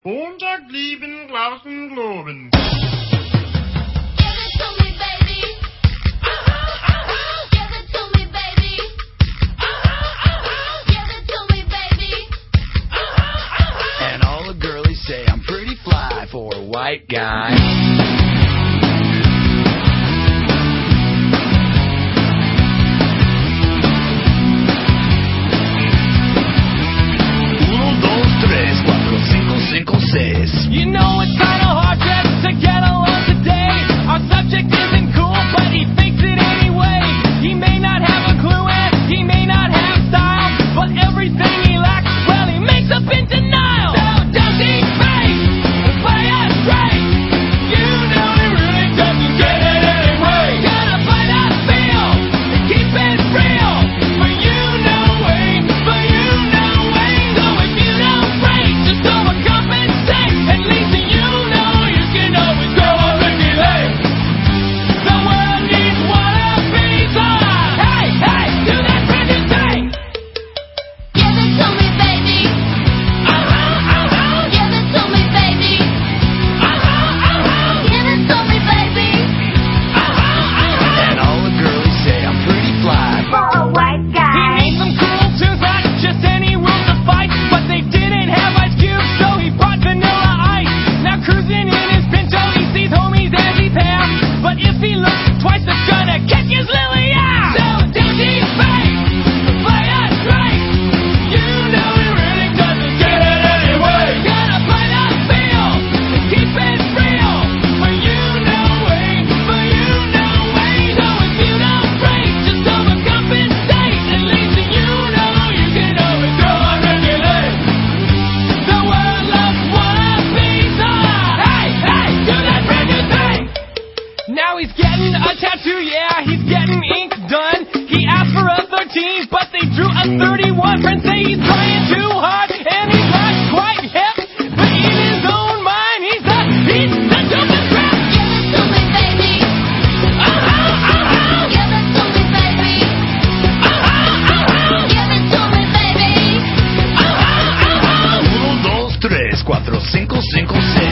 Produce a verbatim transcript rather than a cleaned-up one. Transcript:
Montag lieben, Glauben, Globen. And all the girlies say I'm pretty fly for a white guy. You know it's kinda hard just to get along today. Our subject isn't cool, but he thinks it anyway. He may not have a clue and he may not have style, but everything he lacks, well, he makes up in denial. So does he fake and play us straight? You know he really doesn't get it anyway. Gotta play that feel and keep it real. But you know way, but you know way. So if you don't break, just overcompensate. At least you know you can always go on Ricky Lake. The world needs wannabes. Ah, hey, hey, do that brand new thing. Give it to me, baby. Uh-huh, uh-huh. Give it to me, baby. Uh-huh, uh-huh. Give it to me, baby. Uh-huh, uh-huh. And all the girlies say I'm pretty fly. For a white He guy. needs some cool tunes, not just any rules to fight. But they didn't have Ice Cube, so he brought Vanilla Ice. Now cruising in his Pinto, he sees homies as he passed. But if he looks twice, it's gonna kick his lily ass. So don't he fake, play us straight. You know he really doesn't get it anyway. Gotta play that feel and keep it real. But you know way, but you know way. So if you don't break, just overcompensate. At least you know you can always go on regulate. The world loves wannabes. Ah, hey, hey, do that brand new thing. Now he's getting a tattoo, yeah, he's getting ink done. He asked for a thirteen, but they drew a thirty-one. Friends say he's trying too hard, and he's not quite hip. But in his own mind, he's the, he's the dopest rap. Give it to me, baby. Uh-huh, uh-huh. Give it to me, baby. Uh-huh, uh-huh. Give it to me, baby. Uh-huh, uh-huh. Uno, dos, tres, cuatro, cinco, cinco, seis.